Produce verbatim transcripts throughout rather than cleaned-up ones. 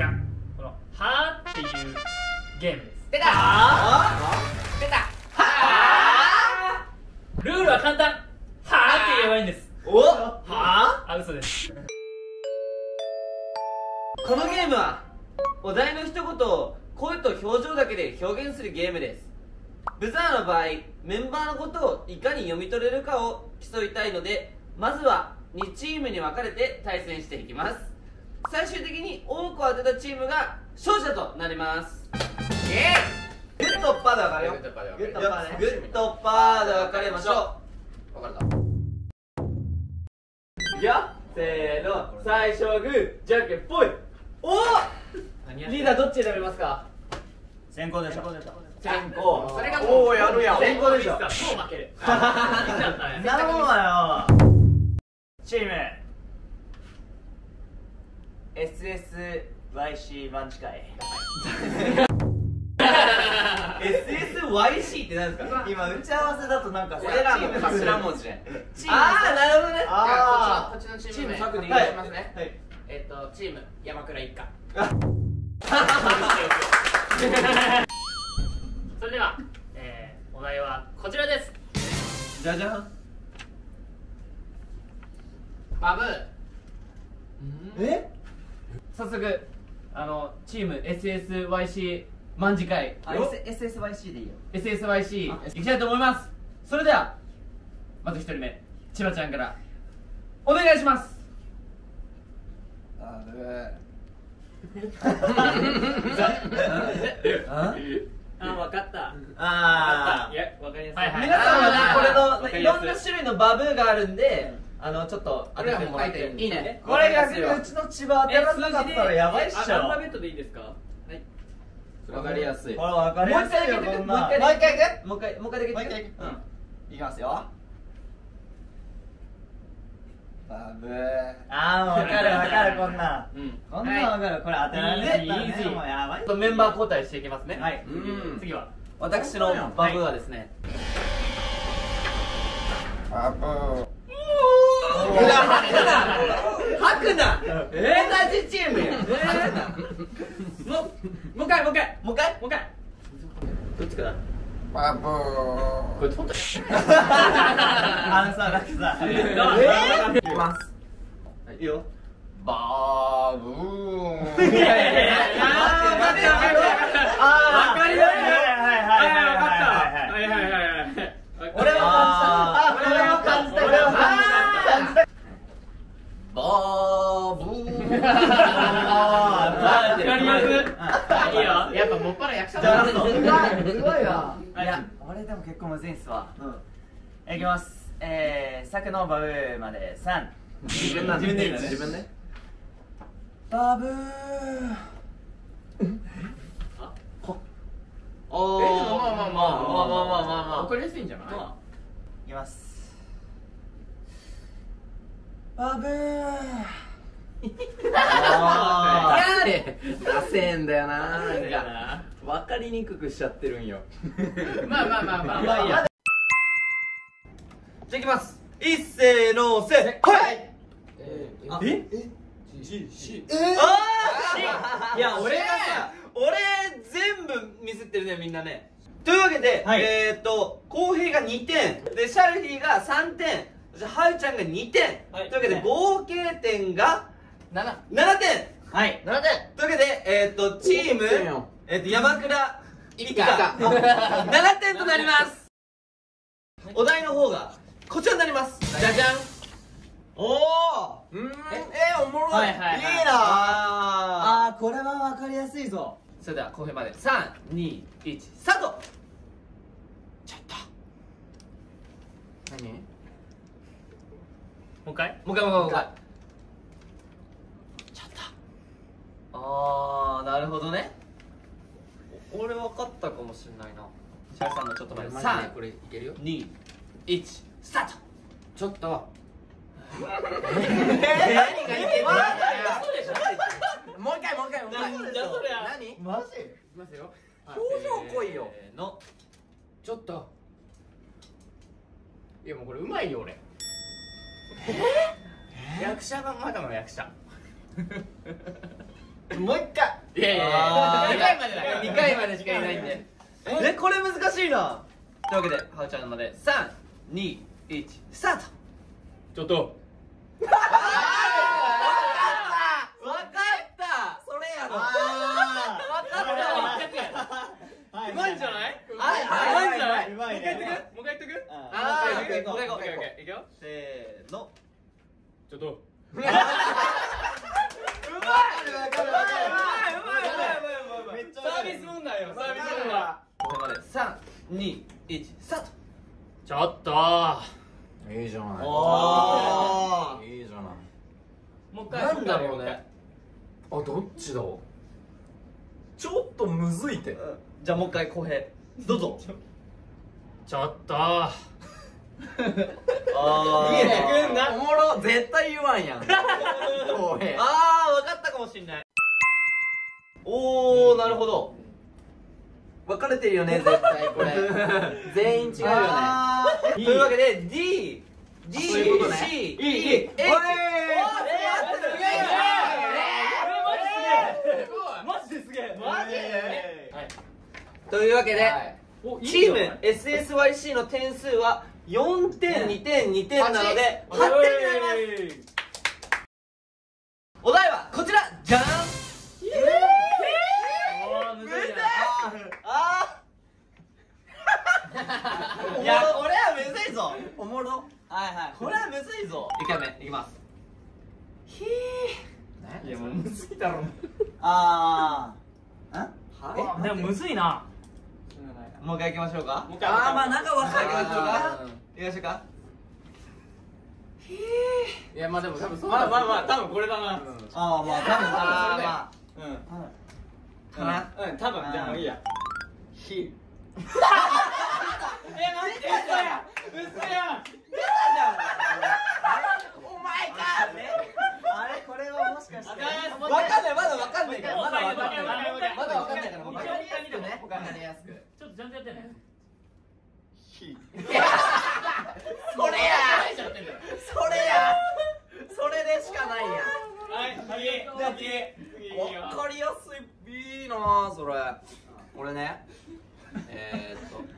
らこの「は」っていうゲームです。 出た出たはルールは簡単。はって言えばいいんです。 おはあ、嘘です。 このゲームはお題の一言を声と表情だけで表現するゲームです。ブザーの場合、メンバーのことをいかに読み取れるかを競いたいので、まずはにチームに分かれて対戦していきます。最終的に多く当てたチームが勝者となります。イエーイ。グッとパーで分かるよ。グッとパーで分かるよ。グッとパーで分かれましょう。分かるか。いくよ、せーの。最初はグー、じゃんけんぽい。おお、リーダーどっち選びますか？ 先行でしょ。 先行。 それがおお、やるやん。先行でしょ。 もう負ける。 なるほどよ。チーム エスエスワイシー マンチ会。 エスエスワイシー って何ですか？ 今打ち合わせだとなんか俺らの頭文字ね。 チームああ、なるほどね。 あこっちのチチーーム名ム作でいきますね。 はい。えっとチーム山倉一家。それでは、えー、お題はこちらです。 じゃじゃん。 バブー。 え？ 早速あのチーム エスエスワイシー 卍会あ、エスエスワイシー でいいよ。 エスエスワイシー いきたいと思います。それではまずひとりめ、千葉ちゃんからお願いします。 あぶあ、わかった。 あいや、わかりやすい。 皆さんはね、これのいわかりやすろんな種類のバブーがあるんで、あのちょっと当ててもらってるんで。 いいね。 これ逆にうちの千葉当たらなかったらやばいっしょ。 アルファベットでいいですか？はい。 わかりやすい。 これ分かりやすいよ。 もう一回だけこんなもう一回だけもう一回もう一回だけもう一回うん。 いきますよ。バブー。ああ、分かる分かる。こんなうん。 こんなん分かる。これ当てられなかったらいいいいいいね、もうやばい。 メンバー交代していきますね。 はい。 うん。 次は私のバブーはですね。 バブー。 吐くな。同じチームや。 もうもう一回もう一回もう一回。 もう一回。どっちかな。 バブー。 これ本当に。 あのさ、なんかさ、 えいきます。いいよ。バーブー。 いやいやいや、 あー、待って待って待って。 あー、 わかりやすい。 はいはいはいはいはいはいはいはいはい。 俺は感じた。俺は感じた。俺は感じた。 バーブー。 あわかりやすい。いいよ。やっぱもっぱら役者だ。 すごい、すごいな。いや、俺でも結構むずいんすわ。いきます。えー、作のバブーまでさん。 自分なんで。 自分でいいのね。 自分ね。 バブー。 おー。 え、でもまあまあまあまあまあまあまあまあまあ。 わかりやすいんじゃない？ いきます。バブー。 あやれダセえんだよな。なんかな。 分かりにくくしちゃってるんよ。 まあまあまあまあまあいいや。じゃあいきます。一斉のせ。はい。 えあえあーいや俺がさ、俺全部ミスってるね、みんなね。というわけで、 はいえーっと浩平がにてんで、シャルフィーがさんてん、じゃあはるちゃんがにてん、 はいというわけで合計点がなな。 ななてん。 はい。 ななてん。 というわけで、えーっとチームえーっと山倉一家ななてんとなります。お題の方がこちらになります。じゃじゃん。 おお。 うん。 え、おもろい。 はいはいはいいいな。 ああー、これはわかりやすいぞ。 ーそれでは浩平までさんにいちスタート。ちょっと何？もう一回？ もう一回もう一回もう一回。ちょっとあー、なるほどね。俺分かったかもしれないな。シャルさんのちょっと前にさんこれいけるよ。 にいちスタート。 ちょっと。 何がいけないの？ もう一回もう一回もう一回。 なんだそりゃ。 何？いマジ？ きますよ。 表情来いよ。せーの。 ちょっと。いやもうこれうまいよ俺。役者がまだの役者。 もう一回。 いやいやいあーやにかいまでだよにかいまでしかいないんでえこれ難しいなというわけではうちゃんまでさんにいちスタートちょっとわかったそれやろわかったうまいんじゃない？うはいまいんじゃない？ うまいもう一回ね言っとく？もう一回言っとく？ あーもう一回言っとく？ もう一回もう一回いくよ。 せーのちょっと。 うまいうまいわかるわかるめっちゃサービス問題よ。サービス問題。 これまでさんにいちスタートちょっと。 いいじゃないおーいいじゃないもう一回。 なんだろうねあどっちだちょっとむずいてじゃあもう一回浩平どうぞちょっと。 あ見えてくんな。 おもろ絶対言わんやんおいあー分かったかもしんないおーなるほど分かれてるよね絶対これ全員違うよねあーというわけで D D そういうことね C いいいい H おいマジですげえマジというわけで、 はいチーム エスエスワイシー の点数はよんてん、にてん、にてんなのではってんになりますお題はこちらじゃんむずいなあーいやこれはむずいぞおもろはいはいこれはむずいぞいっかいめいきますひいやもうむずいだろ。 あーんはでもむずいな。 ーもう一回いきましょうかもう一回。 あーまあなんかわかるいきましょうかうんいきましょうかいやまあでも多分そうまあまあまああ多分これだな。 あーまあ多分あーまうん。 あかなうん多分じゃあもういいや。 ひえ待って嘘や嘘や。 お前かあれこれはもしかしてわかんないまだわかんないからまだわかんないもう一回まだわかんないからもう一わかんない回ねわかりやすくちょっとちゃんとやってね。 ひそれやそれやそれでしかないやはい次じゃあ次次いいよ。 わかりやすいいいなぁそれ俺ねえーっと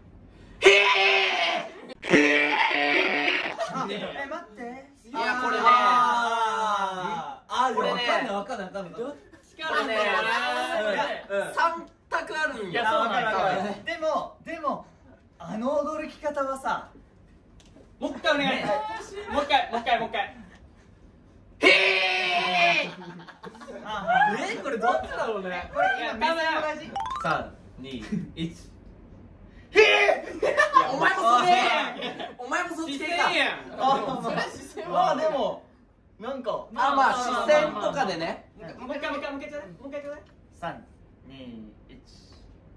え待っていやこれねあーあーこれねわかんないわかんないわかんないこれね三択あるんよいやそうなんだあーでもでもあの驚き方はさもう一回お願い。もう一回もう一回もう一回。 えこれどっちだろうねこれ今目線も大事さんにいちお前もそっちお前もそっち視系か線やん。 あそれ視線まあでもなんかあまあ視線とかでねもう一回もう一回もう一回ちょうだいもう一回ちょうだい。 さんにいち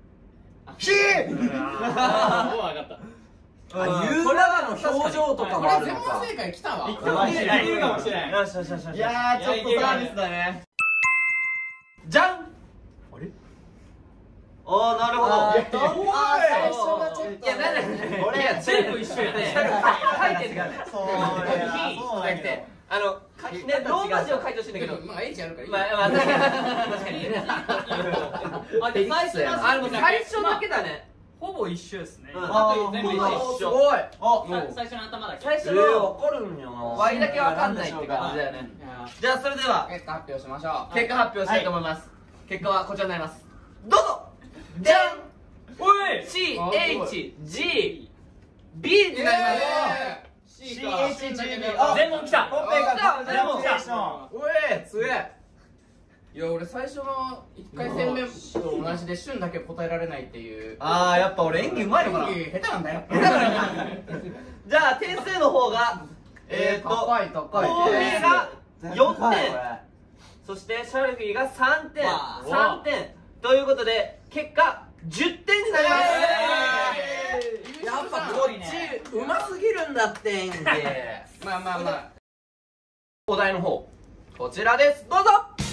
あーもう分かった。 あユーラの表情とかもあるのか解来たわいくかもしれない。いけるかもしれない。 よしよしよしよしいやーちょっとサービスだねじゃんあれあーなるほどあーやっとあー最初がちょっといやなんだ俺いや全部一緒やね書いてるからねそうやそうだけどあのねローマ字を書いてほしいんだけどまあ H あるからいいまあまあ確かに確かにあで最初のあでも最初だけだねほぼ一緒ですね。 うんあと全部一緒。 すごいおさ最初の頭だけ。 最初えー、 のわかるんやな Y だけわかんないって感じだよねいやじゃあそれでは結果発表しましょう結果発表したいと思います結果はこちらになりますどうぞじゃんおい C あ H G B になります C シかーエイチエイチビーあ全問来た。 ほっぺがでもデモンストレーションおい強えいや俺最初のいっかい戦目と同じで旬だけ答えられないっていうあーやっぱ俺演技うまいのかな演技下手なんだよじゃあ点数の方がえーっと高い高い浩平がよんてんこれそしてシャルフィーがさんてんわさんてんということで結果じゅってんになりますやっぱこっちうますぎるんだって演技まあまあまあお題の方こちらですどうぞ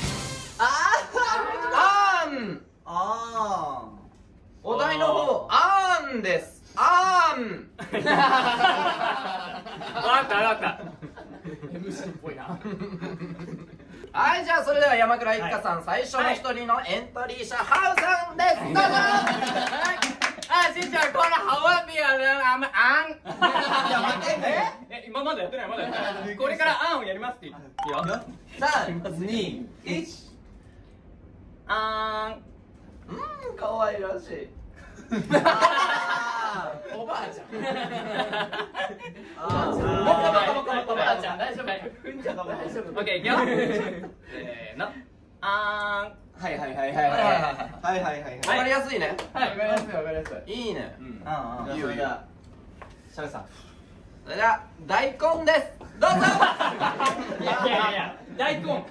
あーんあお題の方あーんですあーん分かった分かった。 エムシー っぽいなはい、じゃあそれでは山倉一家さん、最初の一人のエントリー者、ハウさんです。どうぞ。 あ、しんちゃん、このハワビアのあんまあん。 いや、待ってね。 え、今まだやってない、まだやってない。これからあんをやりますっていいよ。 さんにいち。 あうーん、可愛らしい。 おばあちゃん。 あー。おばあちゃん、大丈夫。踏んじゃった。大丈夫。オッケー、いくよ。せーの。あはいはいはいはいはいはいはいはいはいはいわかりやすいね。 わかりやすいわかりやすい。 いいね。 うんうん。 じゃあそれではシャベさんそれでは大根です。どうぞ。 ー。いやいやいや、大根。 違うか。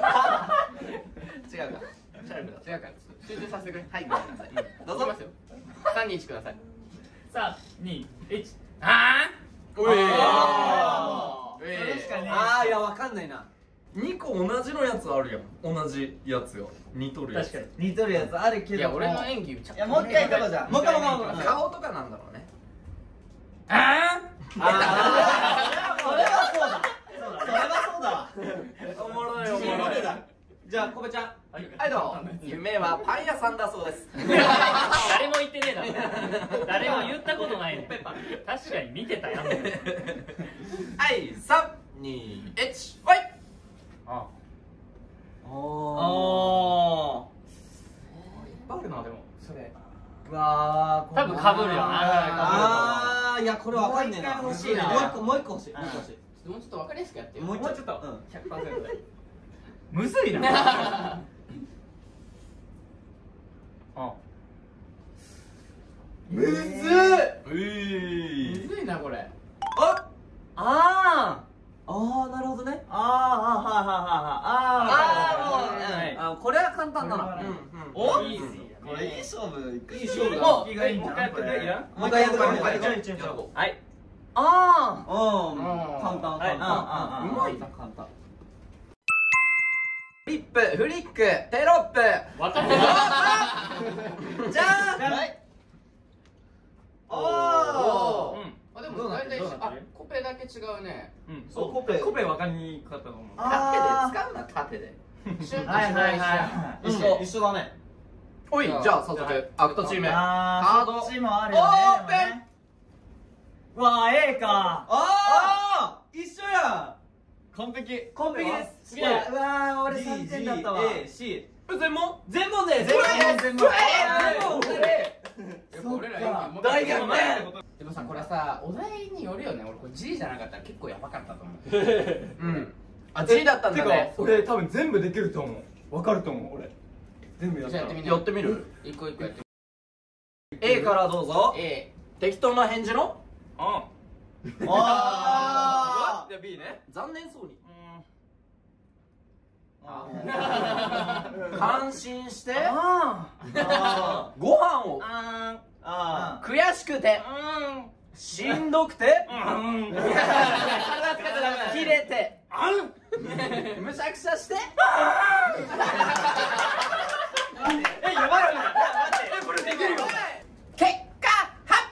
違うから、集中させてくれ。 はい、ごめんなさい。どうぞ。 いきますよ。三二一ください。 さん、に、いち。 あうー。 あーえ確かにああいやわかんないなにこ同じのやつあるやん。同じやつよ。似とるやつ。 確かに。 似とるやつあるけどいや、俺の演技ちゃいやもう一回行こうじゃんもう一回もう一回もう一回顔とかなんだろうね。 あああそれはそうだそれはそうだわおもろいお自信もろい。 持てたじゃあこべちゃんはい、どうも。夢はパン屋さんだそうです。 誰も言ってねえだろ。誰も言ったことないね。確かに見てたよ。 はい、さんにいち、はい。 あおおいっぱいあるな、でも。それ。 ーうわー多分被るよな。 ああいやこれわかんねえなもう一回欲しいなもう一個もう一個欲しいもう一個欲しいもうちょっとわかりやすくやってよ。 もうもうちょっとうんひゃくパーセントで。むずいな。あ。 むずっういむずいな、これ。 あああーなるほどねあああはいはいはいはいあーはいあこれは簡単だなこれはねおイージーこれいい勝負いくいい勝負だもう気がいいんじゃんもう一回やってくれいいな。 もう一回やってくれもう一回やってくれちょいちょいちょいはい。 あうんうん簡単はい簡単うんうまいな簡単フリップ、フリック、テロップ。 わかんない。 じゃあはいおおーうん。 あ、でも大体どうなってるあ、コペだけ違うね。 うん。 そうコペコペわかりにくかったと思う。 あ縦で使うな、縦で。 シュンとはいはいしはい一緒一緒だねおい、じゃあ早速、アクトチーム。 あカードーこっちもあるよねオープンでもねうわー A かああ一緒や完璧。 完璧ですすげえうわー俺さんてんだったわ G G A C 全問。 全問です全問全問やっぱ俺ら演技も大逆転でもさ、これさ、お題によるよね。俺これ G じゃなかったら結構やばかったと思う。 うん。あ、G だったんだね。 俺多分全部できると思う。わかると思う俺。全部やっじゃあやってみて。 やってみる？ 一個一個やってみ A からどうぞる。A。 適当な返事のああじゃあ B ね。残念そうに。 あ感心して、 ああご飯をああ悔しくて、 ー。うん。 しんどくて、 うん。 切れて、 あん。 むしゃくしゃして、 え、やばいよね。え、これできるよ。 結果発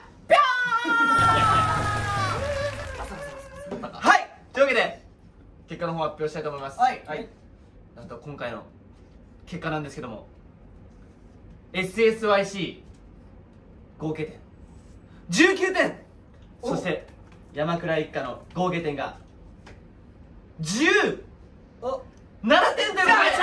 表。 はいというわけで結果の方発表したいと思いますはいはいなんと今回の結果なんですけども エスエスワイシー 合計点じゅうきゅうてんそして山倉一家の合計点がじゅうななてんでございます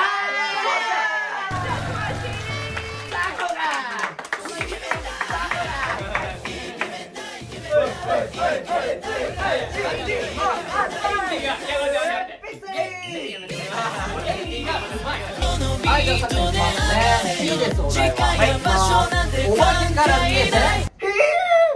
はい、じゃあ先にしますね。いいです、お題は。はい、お化けから逃げて